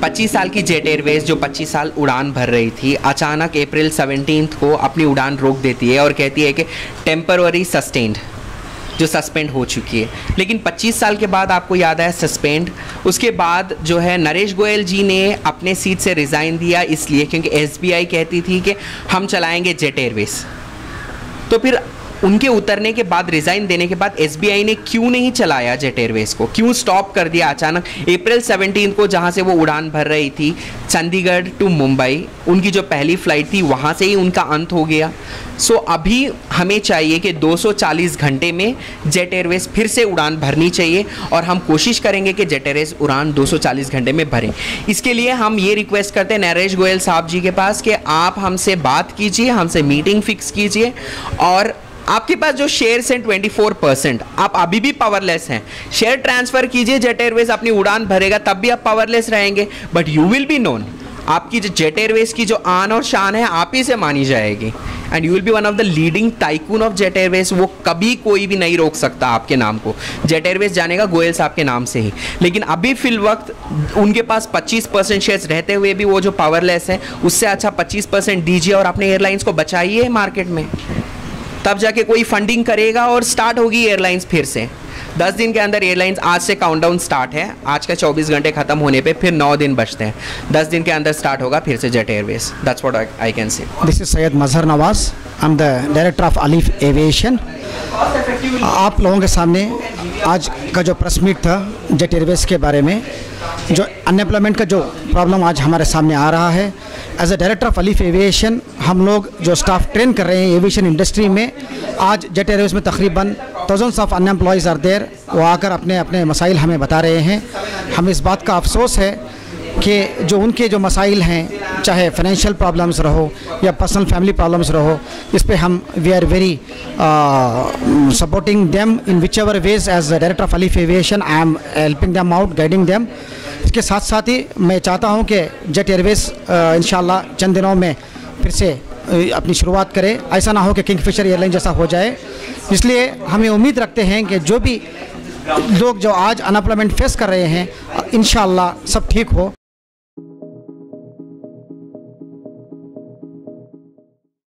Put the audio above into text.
25 साल की jet Airways जो 25 साल उड़ान भर रही थी, अचानक अप्रैल 17 को अपनी उड़ान रोक देती है और कहती है कि टेम्पररी सस्टेंड, जो सस्पेंड हो चुकी है। लेकिन 25 साल के बाद आपको याद है सस्पेंड, उसके बाद जो है नरेश गोयल जी ने अपने सीट से रिज़ाइन दिया, इसलिए क्योंकि एसबीआई कहती थी कि हम चलाएंगे जेट एयरवेज। तो फिर उनके उतरने के बाद, रिज़ाइन देने के बाद एसबीआई ने क्यों नहीं चलाया जेट एयरवेज को, क्यों स्टॉप कर दिया अचानक अप्रैल 17 को, जहां से वो उड़ान भर रही थी चंडीगढ़ टू मुंबई, उनकी जो पहली फ़्लाइट थी वहां से ही उनका अंत हो गया। सो अभी हमें चाहिए कि 240 घंटे में जेट एयरवेज फिर से उड़ान भरनी चाहिए और हम कोशिश करेंगे कि जेट एयरवेज उड़ान 240 घंटे में भरें। इसके लिए हम ये रिक्वेस्ट करते हैं नरेश गोयल साहब जी के पास कि आप हमसे बात कीजिए, हमसे मीटिंग फिक्स कीजिए, और आपके पास जो शेयर्स हैं 24%, आप अभी भी पावरलेस हैं, शेयर ट्रांसफ़र कीजिए, जेट एयरवेज अपनी उड़ान भरेगा, तब भी आप पावरलेस रहेंगे, but you will be known. आपकी जो जेट एयरवेज की जो आन और शान है आप ही से मानी जाएगी, and you will be one of the leading tycoon of Jet Airways. वो कभी कोई भी नहीं रोक सकता आपके नाम को, जेट एयरवेज जानेगा गोयल साहब के नाम से ही। लेकिन अभी फिल वक्त उनके पास 25% शेयर्स रहते हुए भी वो जो पावरलेस हैं, उससे अच्छा 25% दीजिए और अपने एयरलाइंस को बचाइए मार्केट में, तब जाके कोई फंडिंग करेगा और स्टार्ट होगी एयरलाइंस फिर से। 10 दिन के अंदर एयरलाइंस, आज से काउंटडाउन स्टार्ट है, आज का 24 घंटे खत्म होने पे फिर 9 दिन बचते हैं, 10 दिन के अंदर स्टार्ट होगा फिर से Jet Airways. That's what I can say. This is Syed Mazhar Nawaz, I am the director of Alif Aviation. आप लोगों के सामने आज का जो प्रेस मीट था जेट एयरवेज के बारे में, जो अनएम्प्लॉयमेंट का जो प्रॉब्लम आज हमारे सामने आ रहा है, as a director of Alif Aviation हम लोग जो स्टाफ ट्रेन कर रहे हैं एविएशन इंडस्ट्री में, आज जेट एयरवेज में तकरीबन thousands of unemployees are there. वो आकर अपने अपने मसाइल हमें बता रहे हैं। हमें इस बात का अफसोस है कि जो उनके जो मसाइल हैं, चाहे फाइनेंशियल प्रॉब्लम्स रहो या पर्सनल फैमिली प्रॉब्लम्स रहो, इस पे हम we are very supporting them in whichever ways. As director of Alif Aviation I am helping them out, guiding them. इसके साथ साथ ही मैं चाहता हूं कि जेट एयरवेज इंशाल्लाह चंद दिनों में फिर से अपनी शुरुआत करे, ऐसा ना हो कि किंगफिशर एयरलाइन जैसा हो जाए। इसलिए हमें उम्मीद रखते हैं कि जो भी लोग जो आज अनएम्प्लॉयमेंट फेस कर रहे हैं, इंशाल्लाह सब ठीक हो।